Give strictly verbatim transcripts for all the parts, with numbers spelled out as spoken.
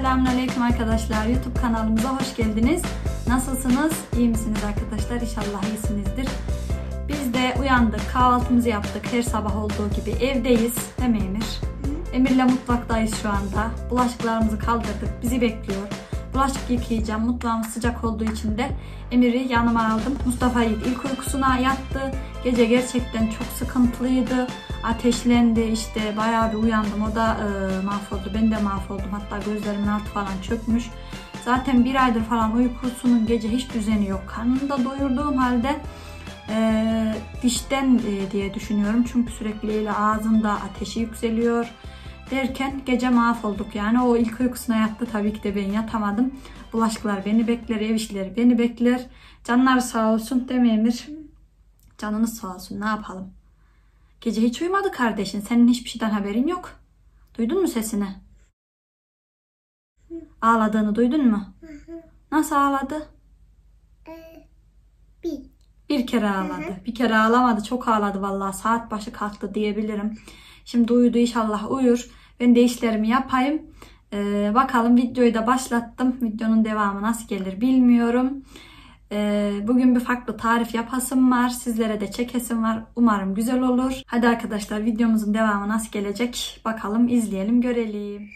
Selamünaleyküm arkadaşlar. YouTube kanalımıza hoş geldiniz. Nasılsınız? İyi misiniz arkadaşlar? İnşallah iyisinizdir. Biz de uyandık, kahvaltımızı yaptık. Her sabah olduğu gibi evdeyiz. Değil mi Emir? Hı. Emir'le mutfaktayız şu anda. Bulaşıklarımızı kaldırdık. Bizi bekliyor. Bulaşık yıkayacağım. Mutfağımız sıcak olduğu için de Emir'i yanıma aldım. Mustafa Yiğit ilk uykusuna yattı. Gece gerçekten çok sıkıntılıydı. Ateşlendi, işte bayağı bir uyandım. O da e, mahvoldu. Ben de mahvoldum. Hatta gözlerimin altı falan çökmüş. Zaten bir aydır falan uykusunun gece hiç düzeni yok. Karnını da doyurduğum halde e, dişten e, diye düşünüyorum. Çünkü sürekli öyle ağzında ateşi yükseliyor. Derken gece mahvolduk yani. O ilk uykusuna yattı, tabii ki de ben yatamadım. Bulaşıklar beni bekler, ev işleri beni bekler. Canlar sağ olsun değil mi Emir? Canınız sağ olsun, ne yapalım? Gece hiç uyumadı kardeşin. Senin hiçbir şeyden haberin yok. Duydun mu sesini? Hı. Ağladığını duydun mu? Hı hı. Nasıl ağladı? Ee, bir. Bir kere ağladı. Hı hı. Bir kere ağlamadı. Çok ağladı vallahi. Saat başı kalktı diyebilirim. Şimdi uyudu, inşallah uyur. Ben de işlerimi yapayım. Ee, bakalım, videoyu da başlattım. Videonun devamı nasıl gelir bilmiyorum. Bugün bir farklı tarif yapasım var. Sizlere de çekesim var. Umarım güzel olur. Hadi arkadaşlar, videomuzun devamı nasıl gelecek? Bakalım, izleyelim, görelim.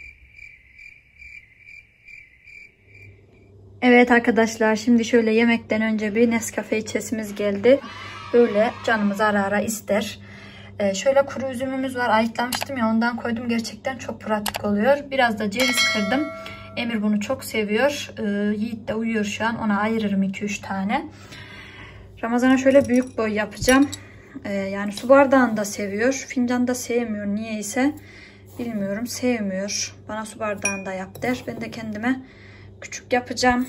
Evet arkadaşlar, şimdi şöyle yemekten önce bir Nescafe içesimiz geldi. Böyle canımız ara ara ister. Ee, şöyle kuru üzümümüz var. Ayıklamıştım ya, ondan koydum. Gerçekten çok pratik oluyor. Biraz da ceviz kırdım. Emir bunu çok seviyor. Ee, Yiğit de uyuyor şu an. Ona ayırırım iki üç tane. Ramazan'a şöyle büyük boy yapacağım. Ee, yani su bardağını da seviyor. Fincanı da sevmiyor. Niyeyse bilmiyorum. Sevmiyor. Bana su bardağını da yap der. Ben de kendime küçük yapacağım.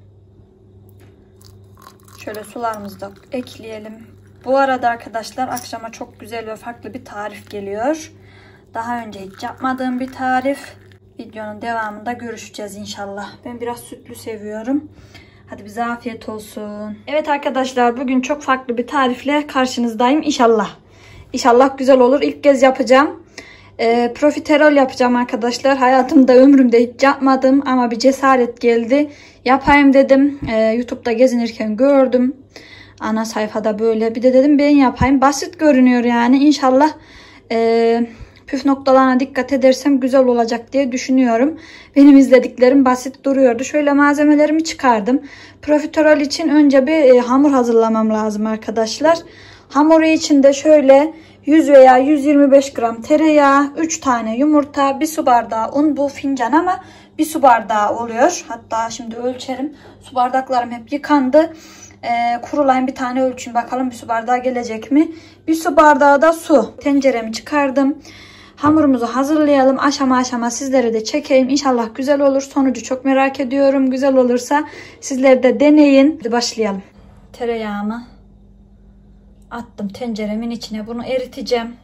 Şöyle sularımızı da ekleyelim. Bu arada arkadaşlar, akşama çok güzel ve farklı bir tarif geliyor. Daha önce hiç yapmadığım bir tarif. Videonun devamında görüşeceğiz inşallah. Ben biraz sütlü seviyorum. Hadi bize afiyet olsun. Evet arkadaşlar, bugün çok farklı bir tarifle karşınızdayım inşallah. İnşallah güzel olur. İlk kez yapacağım. E, profiterol yapacağım arkadaşlar. Hayatımda, ömrümde hiç yapmadım ama bir cesaret geldi. Yapayım dedim. E, YouTube'da gezinirken gördüm. Ana sayfada böyle. Bir de dedim ben yapayım. Basit görünüyor yani. İnşallah eee püf noktalarına dikkat edersem güzel olacak diye düşünüyorum. Benim izlediklerim basit duruyordu. Şöyle malzemelerimi çıkardım. Profiterol için önce bir hamur hazırlamam lazım arkadaşlar. Hamuru için de şöyle yüz veya yüz yirmi beş gram tereyağı, üç tane yumurta, bir su bardağı un. Bu fincan ama bir su bardağı oluyor. Hatta şimdi ölçerim. Su bardaklarım hep yıkandı. Ee, kurulayın bir tane ölçün bakalım bir su bardağı gelecek mi? Bir su bardağı da su. Tenceremi çıkardım. Hamurumuzu hazırlayalım. Aşama aşama sizlere de çekeyim. İnşallah güzel olur. Sonucu çok merak ediyorum. Güzel olursa sizler de deneyin. Hadi başlayalım. Tereyağımı attım tenceremin içine. Bunu eriteceğim.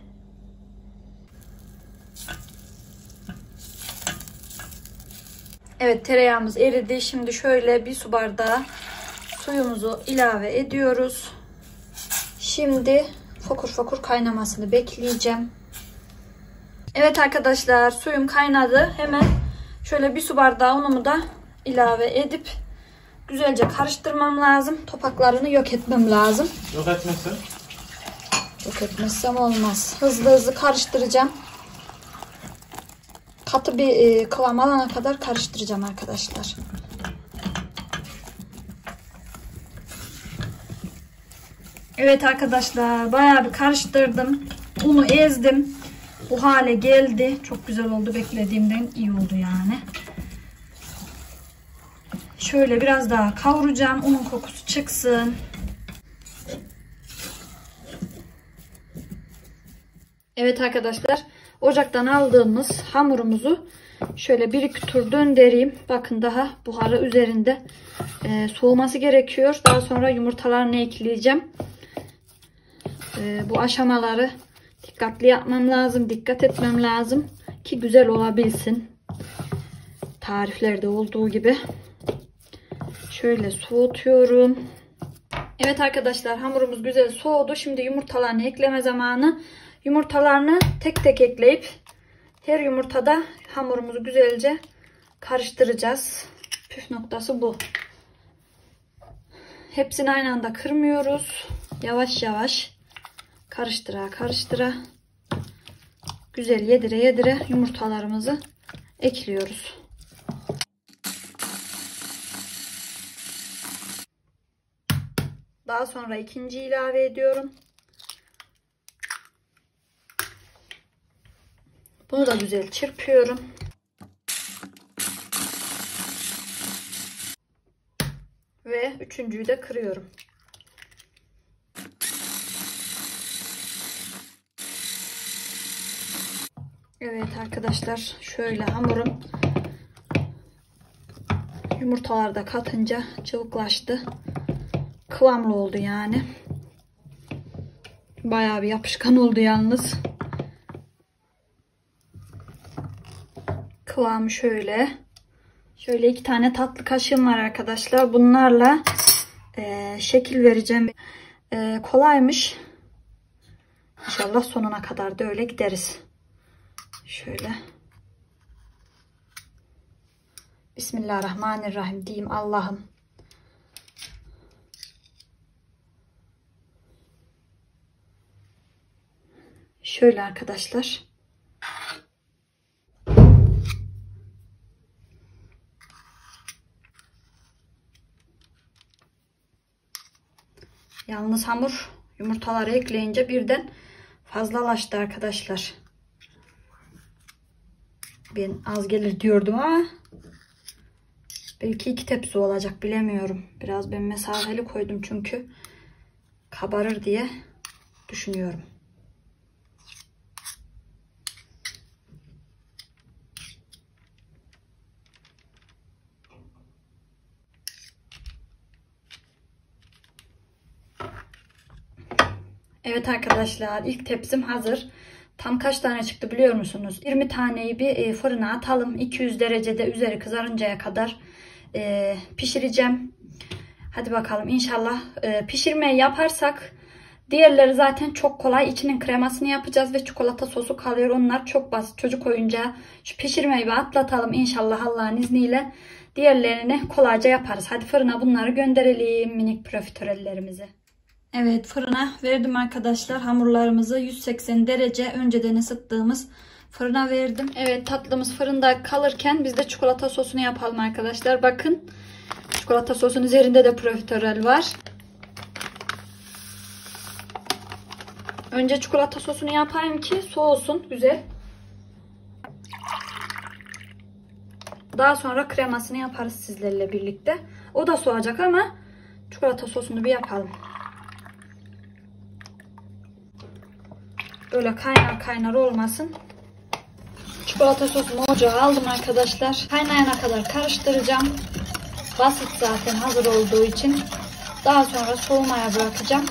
Evet, tereyağımız eridi. Şimdi şöyle bir su bardağı suyumuzu ilave ediyoruz. Şimdi fokur fokur kaynamasını bekleyeceğim. Evet arkadaşlar, suyum kaynadı. Hemen şöyle bir su bardağı unumu da ilave edip güzelce karıştırmam lazım. Topaklarını yok etmem lazım. Yok etmezsen? Yok etmezsem olmaz. Hızlı hızlı karıştıracağım. Katı bir kıvam alana kadar karıştıracağım arkadaşlar. Evet arkadaşlar, bayağı bir karıştırdım. Unu ezdim. Bu hale geldi. Çok güzel oldu. Beklediğimden iyi oldu yani. Şöyle biraz daha kavuracağım. Unun kokusu çıksın. Evet arkadaşlar, ocaktan aldığımız hamurumuzu şöyle bir iki tur döndüreyim. Bakın, daha buharı üzerinde. Ee, soğuması gerekiyor. Daha sonra yumurtalarını ekleyeceğim. Ee, bu aşamaları dikkatli yapmam lazım. Dikkat etmem lazım ki güzel olabilsin. Tariflerde olduğu gibi. Şöyle soğutuyorum. Evet arkadaşlar, hamurumuz güzel soğudu. Şimdi yumurtalarını ekleme zamanı. Yumurtalarını tek tek ekleyip her yumurtada hamurumuzu güzelce karıştıracağız. Püf noktası bu. Hepsini aynı anda kırmıyoruz. Yavaş yavaş karıştıra karıştıra güzel yedire yedire yumurtalarımızı ekliyoruz. Daha sonra ikinci ilave ediyorum. Bunu da güzel çırpıyorum. Ve üçüncüyü de kırıyorum. Evet arkadaşlar, şöyle hamurum yumurtalar da katınca cıvıklaştı. Kıvamlı oldu yani. Bayağı bir yapışkan oldu yalnız. Kıvamı şöyle. Şöyle iki tane tatlı kaşığım var arkadaşlar. Bunlarla e, şekil vereceğim. E, kolaymış. İnşallah sonuna kadar da öyle gideriz. Şöyle. Bismillahirrahmanirrahim diyeyim Allah'ım. Şöyle arkadaşlar. Yalnız hamur yumurtaları ekleyince birden fazlalaştı arkadaşlar. Ben az gelir diyordum ama belki iki tepsi olacak, bilemiyorum. Biraz ben mesafeli koydum çünkü kabarır diye düşünüyorum. Evet arkadaşlar, ilk tepsim hazır. Tam kaç tane çıktı biliyor musunuz? yirmi taneyi bir fırına atalım. iki yüz derecede üzeri kızarıncaya kadar e, pişireceğim. Hadi bakalım, inşallah e, pişirmeyi yaparsak diğerleri zaten çok kolay. İçinin kremasını yapacağız ve çikolata sosu kalıyor. Onlar çok basit, çocuk oyuncağı. Şu pişirmeyi bir atlatalım inşallah Allah'ın izniyle. Diğerlerini kolayca yaparız. Hadi fırına bunları gönderelim, minik profiterollerimizi. Evet, fırına verdim arkadaşlar. Hamurlarımızı yüz seksen derece önceden ısıttığımız fırına verdim. Evet, tatlımız fırında kalırken biz de çikolata sosunu yapalım arkadaşlar. Bakın, çikolata sosunun üzerinde de profiterol var. Önce çikolata sosunu yapayım ki soğusun güzel. Daha sonra kremasını yaparız sizlerle birlikte. O da soğuyacak ama çikolata sosunu bir yapalım. Böyle kaynar kaynar olmasın. Çikolata sosumu ocağa aldım arkadaşlar. Kaynayana kadar karıştıracağım. Basit zaten, hazır olduğu için. Daha sonra soğumaya bırakacağım.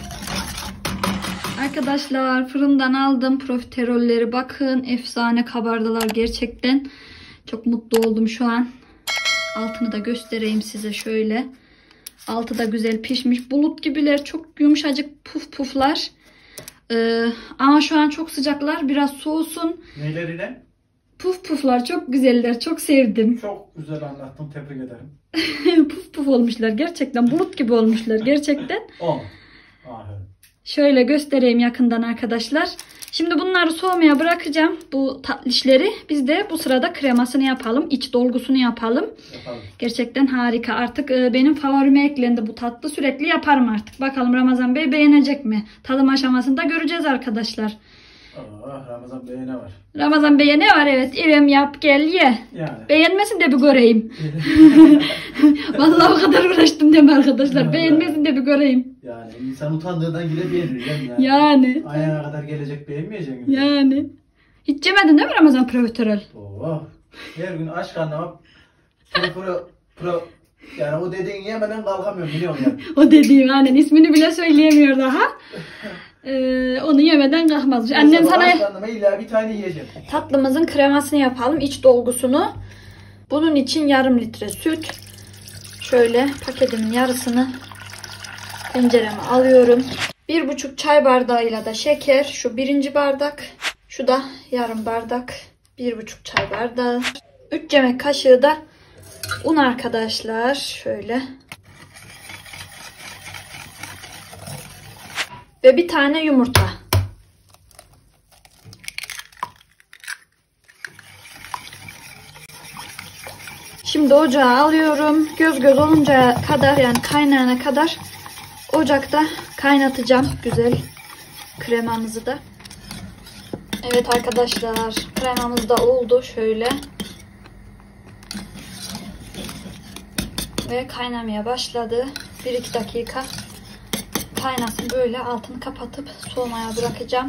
Arkadaşlar, fırından aldım profiterolleri. Bakın, efsane kabardılar gerçekten. Çok mutlu oldum şu an. Altını da göstereyim size şöyle. Altı da güzel pişmiş. Bulut gibiler. Çok yumuşacık puf puflar. Ee, ama şu an çok sıcaklar. Biraz soğusun. Nelerine? Puf puflar çok güzeller. Çok sevdim. Çok güzel anlattın. Tebrik ederim. Puf puf olmuşlar. Gerçekten bulut gibi olmuşlar. Gerçekten. On. Aferin. Şöyle göstereyim yakından arkadaşlar. Şimdi bunları soğumaya bırakacağım. Bu tatlışları. Biz de bu sırada kremasını yapalım. İç dolgusunu yapalım. Yapalım. Gerçekten harika. Artık benim favorime eklendi bu tatlı. Sürekli yaparım artık. Bakalım Ramazan Bey beğenecek mi? Tadım aşamasında göreceğiz arkadaşlar. Aa, Ramazan Bey'e ne var? Ramazan Bey'e ne var? Evet. İrem yap gel ye. Yani. Beğenmesin de bir göreyim. Vallahi o kadar uğraştım deme arkadaşlar. Beğenmesin de bir göreyim. Yani insan utandığından gide beğenir yani. Yani. Ayağına kadar gelecek beğenmeyecek mi? Yani. Hiç yemedin değil mi Ramazan profiterol? Oh. Her gün aç karnıma pro pro pro yani o dediğin yemeden kalkamıyorum biliyorum yani. O dediğim aynen, ismini bile söyleyemiyor daha. Ee, onu yemeden kalkmaz. Annen sana aç karnıma illa bir tane yiyeceğim. tatlımızın kremasını yapalım, iç dolgusunu. Bunun için yarım litre süt. Şöyle paketimin yarısını tencereme alıyorum. Bir buçuk çay bardağıyla da şeker. Şu birinci bardak. Şu da yarım bardak. Bir buçuk çay bardağı. üç yemek kaşığı da un arkadaşlar. Şöyle. Ve bir tane yumurta. Şimdi ocağa alıyorum. Göz göz oluncaya kadar, yani kaynayana kadar ocakta kaynatacağım güzel kremamızı da. Evet arkadaşlar, kremamız da oldu şöyle. Ve kaynamaya başladı. bir iki dakika kaynasın, böyle altını kapatıp soğumaya bırakacağım.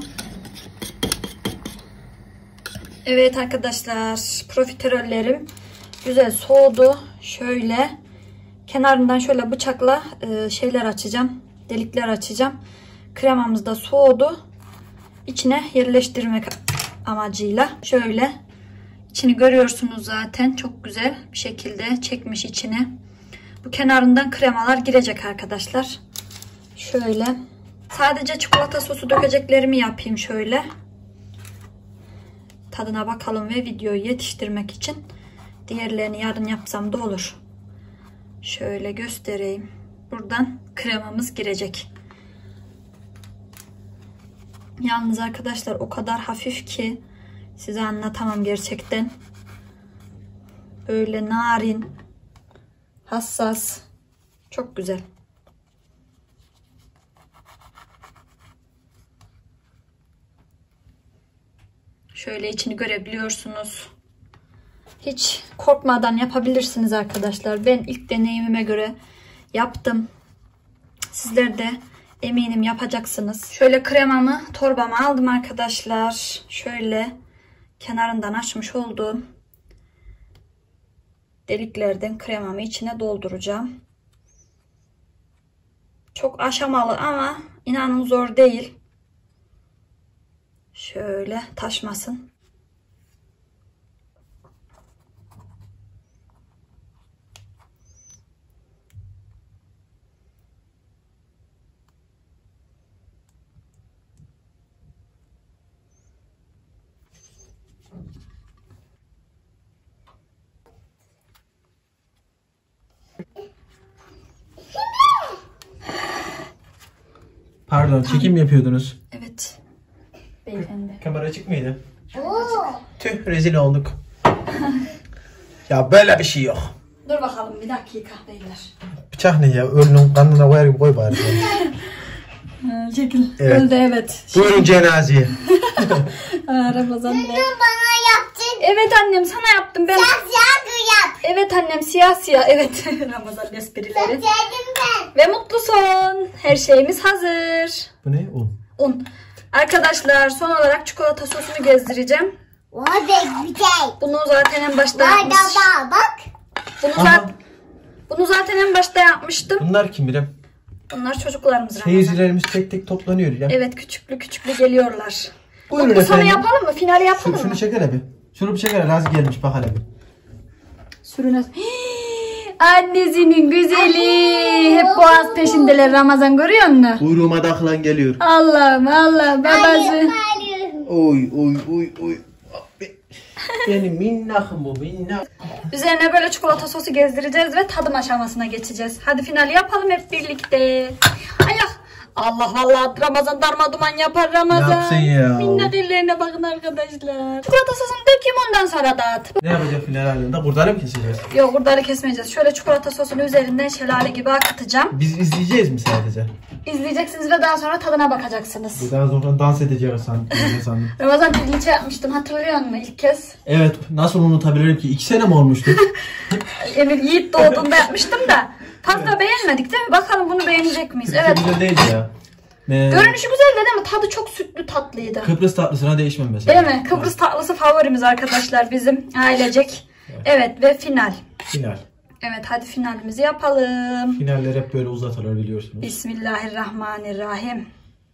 Evet arkadaşlar, profiterollerim güzel soğudu. Şöyle kenarından şöyle bıçakla şeyler açacağım. Delikler açacağım. Kremamız da soğudu. İçine yerleştirmek amacıyla. Şöyle içini görüyorsunuz zaten. Çok güzel bir şekilde çekmiş içine. Bu kenarından kremalar girecek arkadaşlar. Şöyle. Sadece çikolata sosu dökeceklerimi yapayım şöyle. Tadına bakalım ve videoyu yetiştirmek için. Diğerlerini yarın yapsam da olur. Şöyle göstereyim. Buradan kremamız girecek. Yalnız arkadaşlar o kadar hafif ki size anlatamam gerçekten. Böyle narin, hassas, çok güzel. Şöyle içini görebiliyorsunuz. Hiç korkmadan yapabilirsiniz arkadaşlar. Ben ilk deneyimime göre yaptım. Sizler de eminim yapacaksınız. Şöyle kremamı torbama aldım arkadaşlar. Şöyle kenarından açmış olduğum deliklerden kremamı içine dolduracağım. Çok aşamalı ama inanın zor değil. Şöyle taşmasın. Pardon, çekim mi yapıyordunuz? Evet. Beyefendi. Kamera açık mıydı? Tüh, rezil olduk. Ya böyle bir şey yok. Dur bakalım bir dakika beyler. Bıçak ne ya? Ölünün kanına koyar gibi koy bari. Çekil. Evet. Öldü evet. Buyurun cenazeye. Aa, Ramazan Bey. Bana yaptın. Evet annem sana yaptım ben. Siyah siyah yap. Evet annem siyah siyah. Evet. Ramazan esprileri. Sevdim ben. Ve mutlu son. Her şeyimiz hazır. Bu ne? Un. Un. Arkadaşlar son olarak çikolata sosunu gezdireceğim. O da güzel. Bunu zaten en başta Bana yapmış. bak bak. Bunu, Aha. zaten, bunu zaten en başta yapmıştım. Bunlar kim bilir? Bunlar çocuklarımız Ramazan. Seyircilerimiz tek tek toplanıyor ya. Evet küçüklü küçüklü geliyorlar. Buyurun Mutlu sonu efendim. yapalım mı? Finali yapalım Şu, şunu mı? çeker abi. Şunu bir çeker. Razı gelmiş bak hele bir. Sürüne. Annesinin güzeli. Hep boğaz peşindeler Ramazan, görüyor musun? Kuyruğuma takılan geliyor. Allah'ım Allah babası. Oy oy oy oy. Benim minnakım bu minnak. Üzerine böyle çikolata sosu gezdireceğiz ve tadım aşamasına geçeceğiz. Hadi finali yapalım hep birlikte. Ayak. Allah vallahi Ramazan darmaduman yapar Ramazan. Yapsın ya. Minnak ellerine bakın arkadaşlar. Çikolata sosunu dökeyim ondan sonra dağıt. Ne yapacak final halinde? Kurtarı mı keseceğiz? Yok kurdarı kesmeyeceğiz. Şöyle çikolata sosunu üzerinden şelale gibi akıtacağım. Biz izleyeceğiz mi sadece? İzleyeceksiniz ve daha sonra tadına bakacaksınız. Bu daha sonra dans edeceğiz sandım. sandım. Ramazan pirinçe yapmıştım, hatırlıyor musun ilk kez? Evet, nasıl unutabilirim ki? İki sene mi olmuştu? Emir Yiğit doğduğunda yapmıştım da fazla beğenmedik değil mi? Bakalım bunu beğenecek miyiz? Çok Evet. güzel değil ya. Ee, Görünüşü güzeldi değil mi? Tadı çok sütlü tatlıydı. Kıbrıs tatlısına değişmem mesela. Değil mi? Kıbrıs tatlısı favorimiz arkadaşlar bizim ailecek. Evet ve final. Final. Evet hadi finalimizi yapalım. Finaller hep böyle uzatılır biliyorsunuz. Bismillahirrahmanirrahim.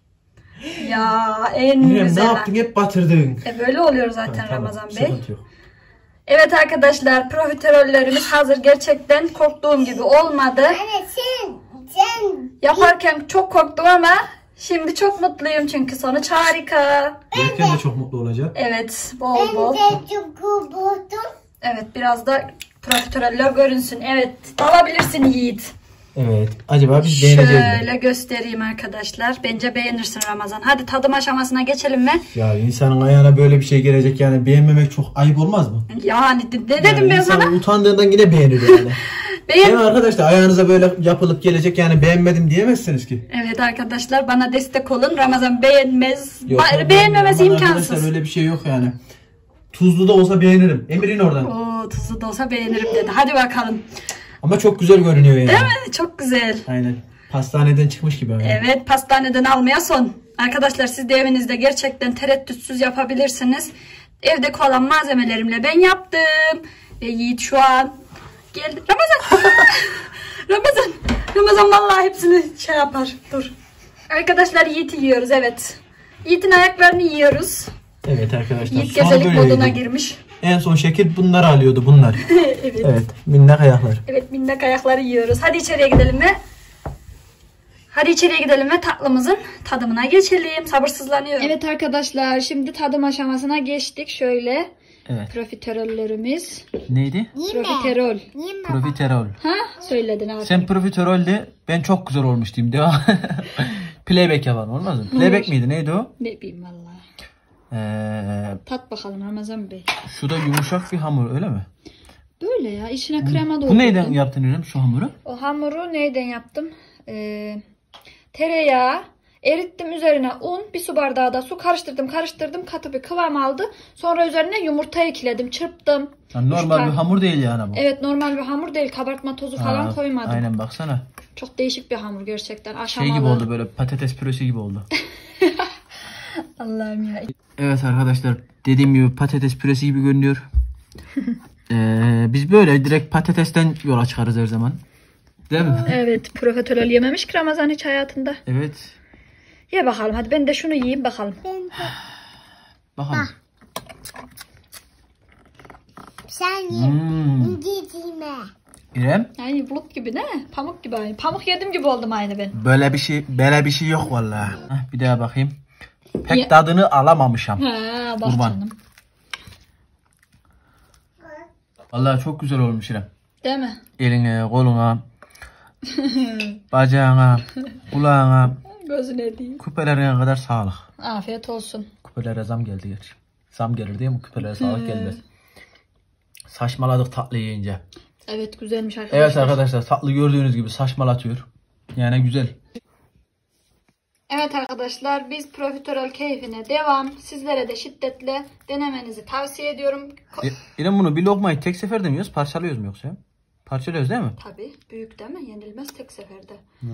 Ya en Bilmiyorum, güzel. ne yaptın? Hep batırdın. E böyle oluyor zaten Ha, tamam, Ramazan Bey. sıkıntı yok. Evet arkadaşlar, profiterollerimiz hazır. Gerçekten korktuğum gibi olmadı. Anne sen sen. Yaparken çok korktum ama şimdi çok mutluyum çünkü sonuç harika. Yerken de çok mutlu olacak. Evet, Ben bol bol. de çok buldum. Evet, biraz da profiteroller görünsün. Evet, alabilirsin Yiğit. Evet. Acaba biz beğeneceğiz mi? Şöyle göstereyim arkadaşlar. Bence beğenirsin Ramazan. Hadi tadım aşamasına geçelim mi? Ya insanın ayağına böyle bir şey gelecek yani beğenmemek çok ayıp olmaz mı? Yani ne dedim Yani ben insan sana? utandığından yine beğenir yani. Beğen... Değil mi arkadaşlar? Ayağınıza böyle yapılıp gelecek yani beğenmedim diyemezsiniz ki. Evet arkadaşlar, bana destek olun. Ramazan beğenmez. Yok, Ba- beğenmemesi aman imkansız. Arkadaşlar öyle bir şey yok yani. Tuzlu da olsa beğenirim. Emir'in oradan. Oo, tuzlu da olsa beğenirim dedi. Hadi bakalım. Ama çok güzel görünüyor yani. Değil mi? Çok güzel. Aynen. Pastaneden çıkmış gibi. Yani. Evet, pastaneden almaya son. Arkadaşlar siz de evinizde gerçekten tereddütsüz yapabilirsiniz. Evde olan malzemelerimle ben yaptım. Ve Yiğit şu an geldi. Ramazan! Ramazan! Ramazan vallahi hepsini şey yapar. Dur. Arkadaşlar Yiğit'i yiyoruz, evet. Yiğit'in ayaklarını yiyoruz. Evet arkadaşlar. Yiğit gezelik moduna girmiş. En son şekil bunlar alıyordu bunlar. Evet. Evet. Minnak ayaklar. Evet, minnak ayakları yiyoruz. Hadi içeriye gidelim ve Hadi içeriye gidelim ve tatlımızın tadımına geçelim. Sabırsızlanıyorum. Evet arkadaşlar, şimdi tadım aşamasına geçtik. Şöyle. Evet. Profiterollerimiz. Neydi? Profiterol. Profiterol. Ha? Söyledin abi. Sen profiterol de ben çok güzel olmuş diyeyim. Devam. Playback yapalım olmaz mı? Playback miydi? Neydi o? Ne bileyim valla. Ee, Tat bakalım Ramazan Bey. şu da yumuşak bir hamur öyle mi? Böyle ya, içine krema doldurdum. Bu neyden yaptın İrem şu hamuru? O hamuru neyden yaptım? Ee, tereyağı erittim, üzerine un, bir su bardağı da su karıştırdım karıştırdım katı bir kıvam aldı. Sonra üzerine yumurta ekledim, çırptım. Yani normal Üç bir hamur değil yani bu. Evet, normal bir hamur değil, kabartma tozu falan Ha, koymadım. Aynen baksana. Çok değişik bir hamur gerçekten, aşamalı. Şey gibi oldu, böyle patates püresi gibi oldu. Allah'ım ya. Evet arkadaşlar, dediğim gibi patates püresi gibi görünüyor. ee, biz böyle direkt patatesten yola çıkarız her zaman. Değil mi? Evet, profiterol yememiş ki Ramazan hiç hayatında. Evet. Ye bakalım, hadi ben de şunu yiyeyim bakalım. Bakalım. Sen ye. Hmm. Gidime. İrem, Yani bulut gibi ne? Pamuk gibi aynı. Pamuk yedim gibi oldum aynı ben. böyle bir şey böyle bir şey yok vallahi. Heh, bir daha bakayım. Pek Ye- tadını alamamışım. Ha, bak Kurban. canım. Vallahi çok güzel olmuş İrem. Değil mi? Eline, koluna, bacağına, kulağına, Gözüne değil. küpelerine kadar sağlık. Afiyet olsun. Küpelere zam geldi gerçi. Zam gelir değil mi? Küpelere sağlık gelmez. Saçmaladık tatlı yiyince. Evet, güzelmiş arkadaşlar. Evet arkadaşlar, tatlı gördüğünüz gibi saçmalatıyor. Yani güzel. Evet arkadaşlar, biz profiterol keyfine devam. Sizlere de şiddetle denemenizi tavsiye ediyorum. E, İrem, bunu bir lokmayı tek seferde mi yiyoruz, parçalıyoruz mu yoksa? Parçalıyoruz değil mi? Tabii, büyük değil mi? Yenilmez tek seferde. Hmm.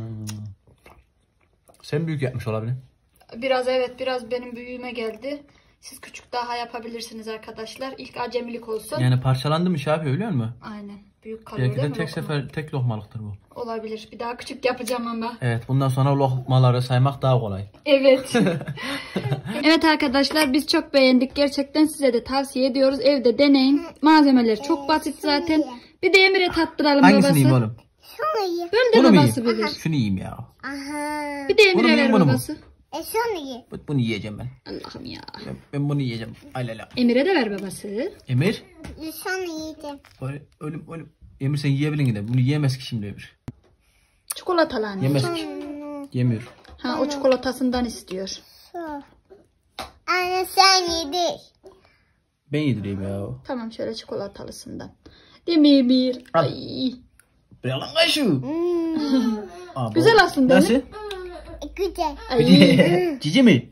Sen büyük yapmış olabilir. Biraz evet, biraz benim büyüğüme geldi. Siz küçük daha yapabilirsiniz arkadaşlar. İlk acemilik olsun. Yani parçalandı mı şey yapıyor, biliyor musun? Aynen. Büyük kalıyor Belki değil de mi tek lokma? sefer tek lokmalıktır bu. Olabilir. Bir daha küçük yapacağım ama. Evet, bundan sonra lokmaları saymak daha kolay. Evet. Evet arkadaşlar, biz çok beğendik. Gerçekten size de tavsiye ediyoruz. Evde deneyin. Malzemeler çok basit zaten. Bir de Emir'e tattıralım Hangisini babası. yiyeyim oğlum? Şunu ye. Böyle de Bunu mu babası yiyeyim? bilir. Şunu yiyeyim ya. Aha. Bir de Bunu mu Emir'e ver yiyeyim, bunu mu? babası. E şunu ye. Bu- Bunu yiyeceğim ben. Allah'ım ya. Ben, ben bunu yiyeceğim. Alala. Emir'e de ver babası. Emir. E şunu yedim. Öyle, ölüm, ölüm. Emir sen yiyebilin de. Bunu yiyemez ki şimdi Emir. Çikolatalı anne. Yemez ki. Yemiyor. Ha, o çikolatasından istiyor. Şu. Anne sen yedin. Ben yedireyim ya. Tamam, şöyle çikolatalısından. Değil mi Emir? Al. Ay. Yalan kaşı. Hmm. Aa, bu- Güzel aslında, Nasıl? değil Güzel. Ay. Cici mi?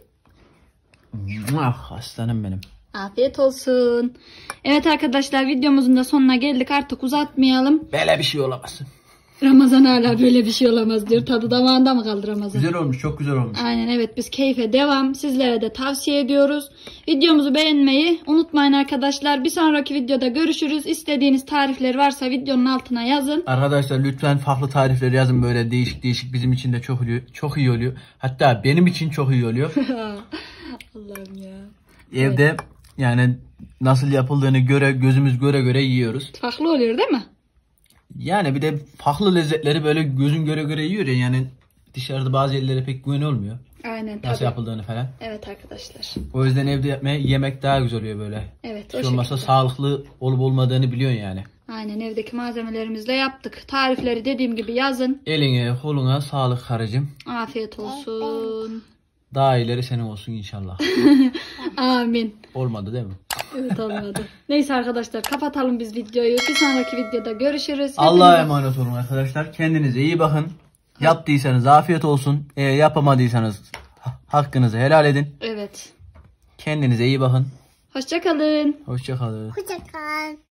Ah, aslanım benim. Afiyet olsun. Evet arkadaşlar, videomuzun da sonuna geldik. Artık uzatmayalım. Böyle bir şey olamaz. Ramazan hala böyle bir şey olamaz diyor. Tadı damağında mı kaldı Ramazan? Güzel olmuş, çok güzel olmuş. Aynen, evet, biz keyfe devam. Sizlere de tavsiye ediyoruz. Videomuzu beğenmeyi unutmayın arkadaşlar. Bir sonraki videoda görüşürüz. İstediğiniz tarifler varsa videonun altına yazın. Arkadaşlar lütfen farklı tarifler yazın, böyle değişik değişik, bizim için de çok oluyor, çok iyi oluyor. Hatta benim için çok iyi oluyor. Allah'ım ya. Evde yani nasıl yapıldığını göre, gözümüz göre göre yiyoruz. Farklı oluyor değil mi? Yani bir de farklı lezzetleri böyle gözün göre göre yiyor ya, yani dışarıda bazı yerlere pek güven olmuyor. Aynen tabii. Nasıl yapıldığını falan. Evet arkadaşlar. O yüzden evde yapmaya yemek daha güzel oluyor böyle. Evet. Hiç o olmazsa şekilde. sağlıklı olup olmadığını biliyorsun yani. Aynen evdeki malzemelerimizle yaptık. Tarifleri dediğim gibi yazın. Eline koluna sağlık karıcığım. Afiyet olsun. Daha ileri senin olsun inşallah. Amin. Olmadı değil mi? Evet olmadı. Neyse arkadaşlar kapatalım biz videoyu. Bir sonraki videoda görüşürüz. Allah'a Hepinize- emanet olun arkadaşlar. Kendinize iyi bakın. Yaptıysanız afiyet olsun. Eğer yapamadıysanız ha- hakkınızı helal edin. Evet. Kendinize iyi bakın. Hoşça kalın. Hoşça kalın. Hoşça kal.